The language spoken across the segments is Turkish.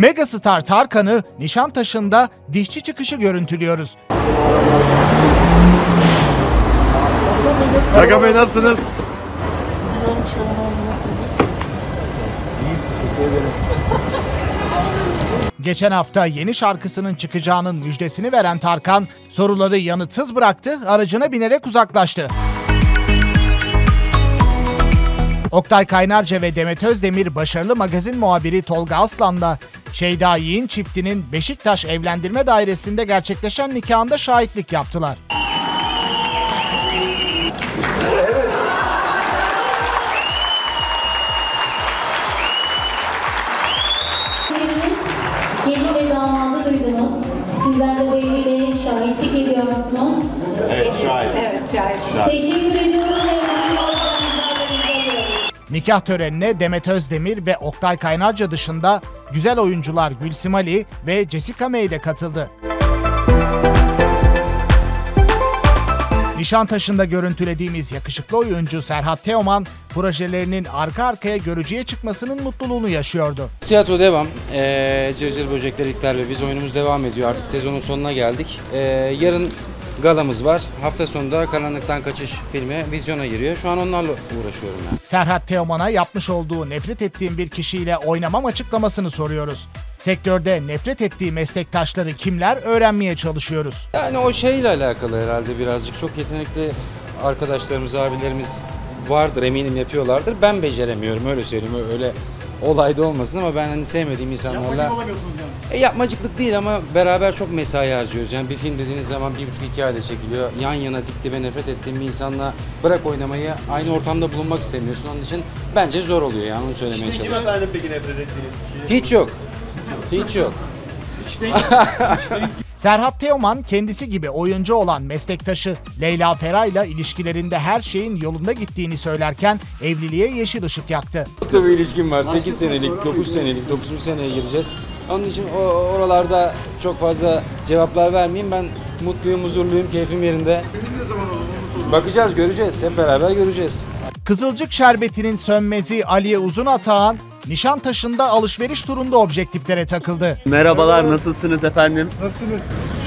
Megastar Tarkan'ı Nişantaşı'nda dişçi çıkışı görüntülüyoruz. Tarkan Bey nasılsınız? Sizi görmüşken abi nasılsınız? İyi, teşekkür ederim. Geçen hafta yeni şarkısının çıkacağının müjdesini veren Tarkan, soruları yanıtsız bıraktı, aracına binerek uzaklaştı. Oktay Kaynarca ve Demet Özdemir başarılı magazin muhabiri Tolga Aslan'la Şeyda Yiğin çiftinin Beşiktaş Evlendirme Dairesi'nde gerçekleşen nikahında şahitlik yaptılar. Gelin ve damadı duydunuz. Sizler de bu evliliğe şahitlik ediyor musunuz? Evet, şahit. Evet, şahit. Teşekkür ediyorum. Nikah törenine Demet Özdemir ve Oktay Kaynarca dışında güzel oyuncular Gülsim Ali ve Jessica May de katıldı. Nişantaşı'nda görüntülediğimiz yakışıklı oyuncu Serhat Teoman, projelerinin arka arkaya görücüye çıkmasının mutluluğunu yaşıyordu. Tiyatro devam. Cırcır Böcekler, İlkler ve Biz oyunumuz devam ediyor. Artık sezonun sonuna geldik. Yarın galamız var. Hafta sonunda Karanlıktan Kaçış filmi vizyona giriyor. Şu an onlarla uğraşıyorum yani. Serhat Teoman'a yapmış olduğu nefret ettiğim bir kişiyle oynamam açıklamasını soruyoruz. Sektörde nefret ettiği meslektaşları kimler öğrenmeye çalışıyoruz. Yani o şeyle alakalı herhalde birazcık. Çok yetenekli arkadaşlarımız, abilerimiz vardır, eminim yapıyorlardır. Ben beceremiyorum, öyle söyleyeyim. Öyle olayda olmasın ama ben hani sevmediğim insanlarla... Yapmacık olamıyorsunuz yani. Yapmacıklık değil ama beraber çok mesai harcıyoruz. Yani bir film dediğiniz zaman 1,5-2 ayda çekiliyor. Yan yana dik dibe nefret ettiğim bir insanla bırak oynamayı, aynı ortamda bulunmak istemiyorsun. Onun için bence zor oluyor yani, onu söylemeye çalışıyorum. Hiç tane peki nefret ettiğiniz kişi? Hiç yok. Hiç yok. Serhat Teoman kendisi gibi oyuncu olan meslektaşı Leyla Feray'la ilişkilerinde her şeyin yolunda gittiğini söylerken evliliğe yeşil ışık yaktı. Mutlu bir ilişkim var. 8 senelik, 9 senelik, 9. seneye gireceğiz. Onun için oralarda çok fazla cevaplar vermeyeyim. Ben mutluyum, huzurluyum, keyfim yerinde. Bakacağız, göreceğiz. Hep beraber göreceğiz. Kızılcık Şerbeti'nin sönmezi Aliye Uzunatağan, Nişantaşı'nda alışveriş turunda objektiflere takıldı. Merhabalar, nasılsınız efendim? Nasılsınız?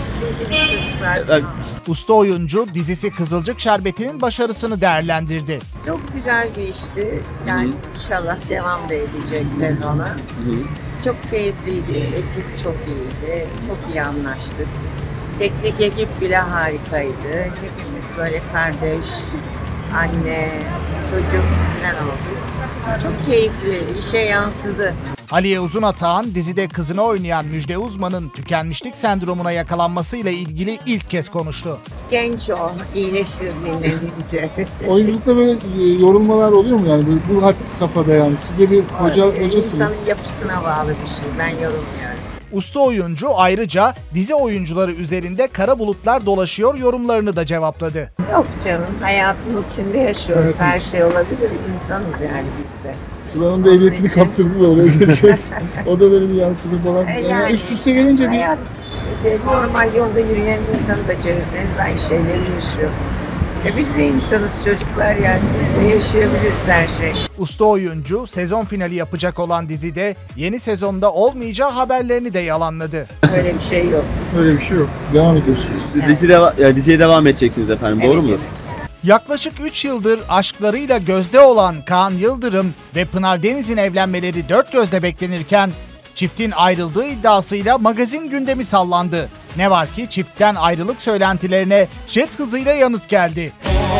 Usta oyuncu dizisi Kızılcık Şerbeti'nin başarısını değerlendirdi. Çok güzel bir işti. Yani inşallah devam da edecek sezona. Çok keyifliydi. Ekip çok iyiydi. Çok iyi anlaştık. Teknik ekip bile harikaydı. Hepimiz böyle kardeş, anne, çocuk falan olduk. Çok keyifli, işe yansıdı. Aliye Uzunatağan dizide kızını oynayan Müjde Uzman'ın tükenmişlik sendromuna yakalanmasıyla ilgili ilk kez konuştu. Genç o, iyileşir dinlenince. Oyunculukta böyle yorulmalar oluyor mu yani? Bu had safhada yani. Siz de bir hocasınız. İnsanın yapısına bağlı bir şey. Ben yorulmuyorum. Usta oyuncu ayrıca dizi oyuncuları üzerinde kara bulutlar dolaşıyor yorumlarını da cevapladı. Yok canım, hayatın içinde yaşıyoruz. Evet. Her şey olabilir. İnsanız yani biz de. Sıla'nın da ehliyetini kaptırdı da oraya geleceğiz. O da böyle bir yansıdı falan. Yani üst üste gelince bir... Hayat, normal yolda yürüyen insanı da çevirseniz aynı şeyleri yaşıyor. Biz de insanız çocuklar yani. Biz de yaşayabiliriz her şey. Usta oyuncu sezon finali yapacak olan dizide yeni sezonda olmayacağı haberlerini de yalanladı. Öyle bir şey yok. Öyle bir şey yok. Devam ediyorsunuz. Diziye devam edeceksiniz efendim, doğru mudur? Yaklaşık 3 yıldır aşklarıyla gözde olan Kaan Yıldırım ve Pınar Deniz'in evlenmeleri dört gözle beklenirken çiftin ayrıldığı iddiasıyla magazin gündemi sallandı. Ne var ki çiftten ayrılık söylentilerine jet hızıyla yanıt geldi.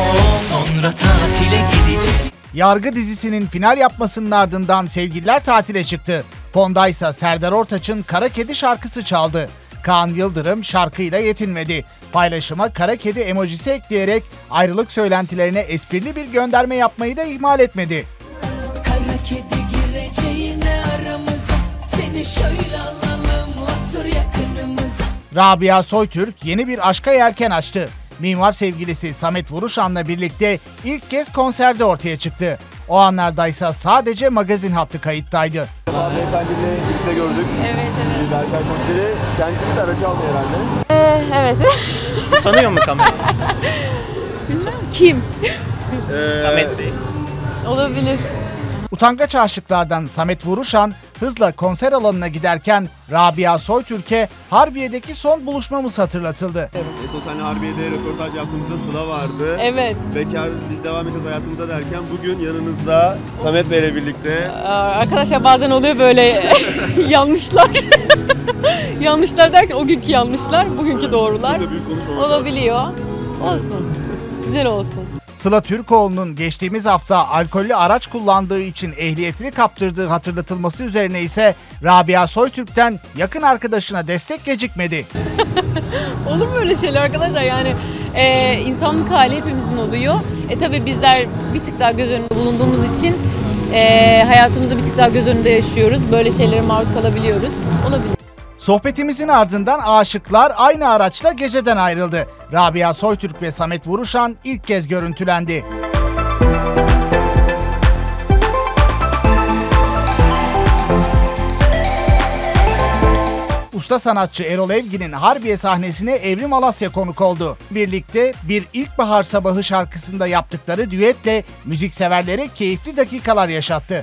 Sonra tatile gideceğiz. Yargı dizisinin final yapmasının ardından sevgililer tatile çıktı. Fondaysa Serdar Ortaç'ın Kara Kedi şarkısı çaldı. Kaan Yıldırım şarkıyla yetinmedi. Paylaşıma kara kedi emojisi ekleyerek ayrılık söylentilerine esprili bir gönderme yapmayı da ihmal etmedi. Kara kedi gireceğine aramıza, seni şöyle alalım otur yakınımıza. Rabia Soytürk yeni bir aşka yelken açtı. Mimar sevgilisi Samet Vuruşan'la birlikte ilk kez konserde ortaya çıktı. O anlardaysa sadece magazin hattı kayıttaydı. Beyefendiyle birlikte gördük. Evet. Berkay konseri. Kendisi de aracı aldı herhalde. Evet. Tanıyor mu kamerayı? Kim? Samet Bey. Olabilir. Utangaç aşıklardan Samet Vuruşan hızla konser alanına giderken Rabia Soytürk'e Harbiye'deki son buluşmamız hatırlatıldı. En son seninle Harbiye'de röportaj yaptığımızda Sıla vardı. Evet. Bekar biz devam edeceğiz hayatımıza derken bugün yanınızda Samet Bey'le birlikte. Arkadaşlar bazen oluyor böyle yanlışlar. Yanlışlar derken o günkü yanlışlar, bugünkü doğrular olabiliyor. Olsun. Güzel olsun. Sıla Türkoğlu'nun geçtiğimiz hafta alkollü araç kullandığı için ehliyetini kaptırdığı hatırlatılması üzerine ise Rabia Soytürk'ten yakın arkadaşına destek gecikmedi. Olur mu öyle şeyler arkadaşlar? Yani insanlık hali hepimizin oluyor. Tabii bizler bir tık daha göz önünde bulunduğumuz için hayatımızı bir tık daha göz önünde yaşıyoruz. Böyle şeylere maruz kalabiliyoruz. Olabilir. Sohbetimizin ardından aşıklar aynı araçla geceden ayrıldı. Rabia Soytürk ve Samet Vuruşan ilk kez görüntülendi. Usta sanatçı Erol Evgin'in Harbiye sahnesine Evrim Alasya konuk oldu. Birlikte Bir İlkbahar Sabahı şarkısında yaptıkları düetle müzikseverlere keyifli dakikalar yaşattı.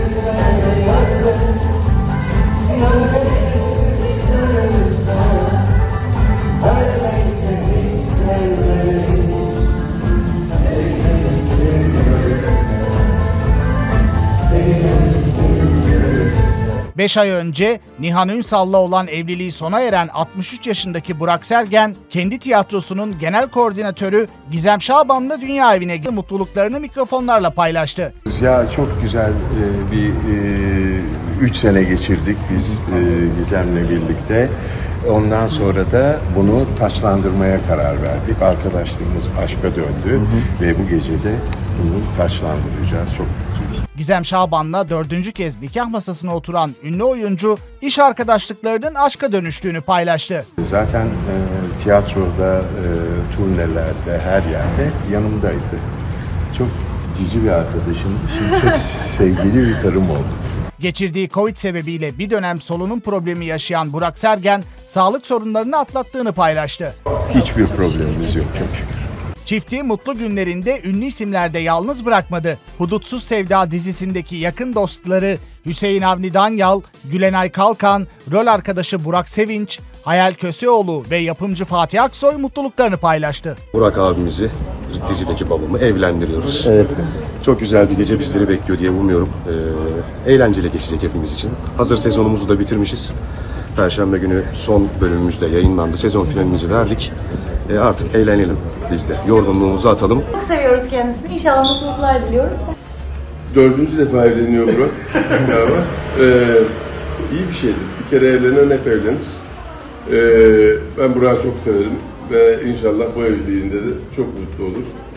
5 ay önce Nihan Ünsal'la olan evliliği sona eren 63 yaşındaki Burak Sergen, kendi tiyatrosunun genel koordinatörü Gizem Şaban'la Dünya Evi'ne gitti. Mutluluklarını mikrofonlarla paylaştı. Ya çok güzel bir 3 sene geçirdik biz Gizem'le birlikte. Ondan sonra da bunu taçlandırmaya karar verdik. Arkadaşlığımız aşka döndü ve bu gece de bunu taçlandıracağız. Çok mutluyuz. Gizem Şaban'la 4. kez nikah masasına oturan ünlü oyuncu, iş arkadaşlıklarının aşka dönüştüğünü paylaştı. Zaten tiyatroda, turnelerde, her yerde yanımdaydı. Çok cici bir arkadaşım. Şimdi çok sevgili bir karım oldu. Geçirdiği Covid sebebiyle bir dönem solunum problemi yaşayan Burak Sergen, sağlık sorunlarını atlattığını paylaştı. Hiçbir problemimiz yok çok şükür. Çifti mutlu günlerinde ünlü isimler de yalnız bırakmadı. Hudutsuz Sevda dizisindeki yakın dostları Hüseyin Avni Danyal, Gülenay Kalkan, rol arkadaşı Burak Sevinç, Hayal Köseoğlu ve yapımcı Fatih Aksoy mutluluklarını paylaştı. Burak abimizi, dizideki babamı evlendiriyoruz. Evet. Çok güzel bir gece bizleri bekliyor diye umuyorum. Eğlenceli geçecek hepimiz için. Hazır sezonumuzu da bitirmişiz. Perşembe günü son bölümümüzde yayınlandı. Sezon finalimizi verdik. Artık eğlenelim biz de. Yorgunluğumuzu atalım. Çok seviyoruz kendisini. İnşallah mutluluklar diliyoruz. 4. defa evleniyor Burak galiba. İyi bir şeydir. Bir kere evlenen hep evlenir. Ben Burak'ı çok severim ve inşallah bu evliliğinde de çok mutlu olur.